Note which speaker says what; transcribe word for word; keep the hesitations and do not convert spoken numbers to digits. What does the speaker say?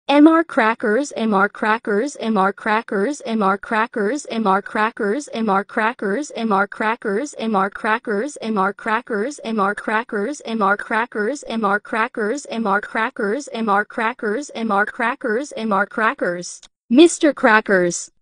Speaker 1: M R crackers, M R crackers, M R crackers, M R crackers, M R crackers, M R crackers, M R crackers, M R crackers, M R crackers, M R crackers, M R crackers, M R crackers, M R crackers, M R crackers, M R crackers, M R crackers. Mister Crackers.